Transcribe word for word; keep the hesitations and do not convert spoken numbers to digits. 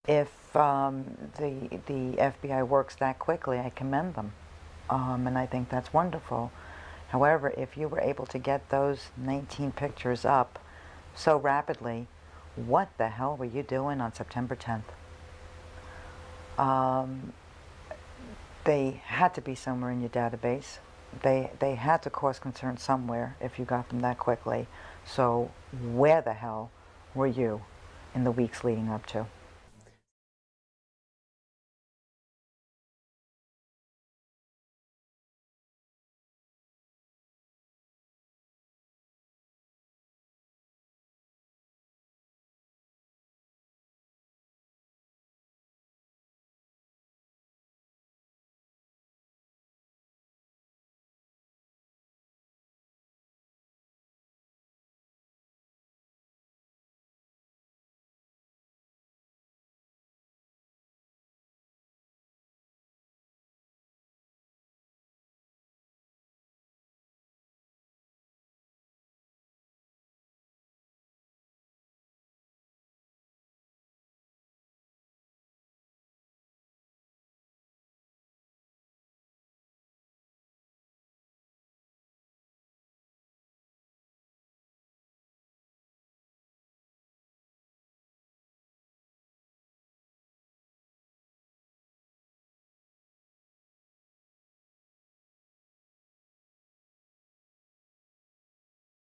if um, the, the F B I works that quickly, I commend them. Um, and I think that's wonderful. However, if you were able to get those nineteen pictures up so rapidly, what the hell were you doing on September tenth? Um, they had to be somewhere in your database. They, they had to cause concern somewhere if you got them that quickly. So where the hell were you in the weeks leading up to?